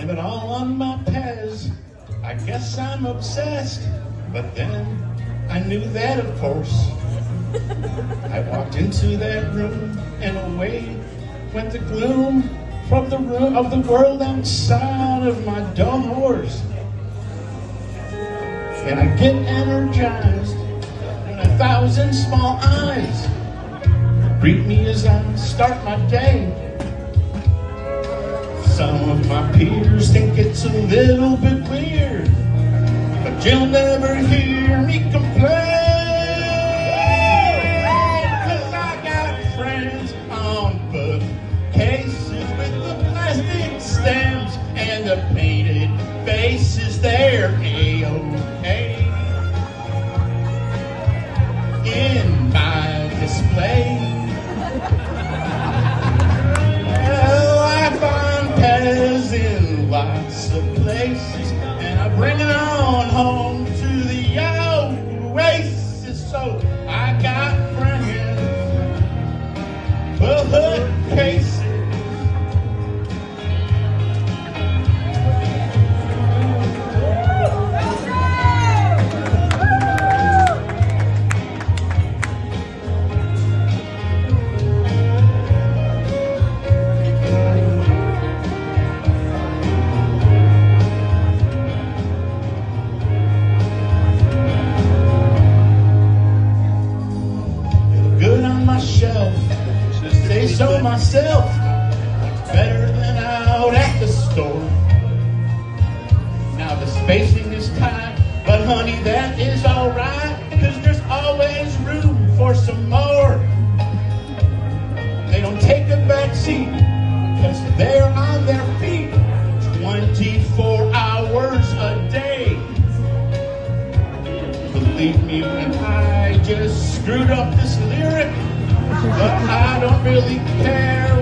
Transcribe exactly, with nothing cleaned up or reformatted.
Blame it all on my Pez. I guess I'm obsessed. But then I knew that, of course. I walked into that room and away went the gloom from the room of the world outside of my doors. And I get energized, and a thousand small eyes greet me as I start my day. Some of my peers think it's a little bit weird, but you'll never hear me complain. Cause I got friends on bookcases with the plastic stems and the painted faces. They're A-OK in my display. Well, I find Pez in lots of places, and I bring it on home to the oasis. So I got friends, bookcases. Shelf, say so myself, it's better than out at the store. Now the spacing is tight, but honey, that is alright, cause there's always room for some more. They don't take a back seat, cause they're on their feet twenty-four hours a day. Believe me when I just screwed up this lyric, but I don't really care.